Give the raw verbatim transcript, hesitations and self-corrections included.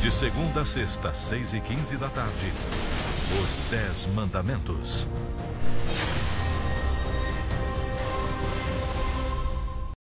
De segunda a sexta, seis e quinze da tarde. Os Dez Mandamentos.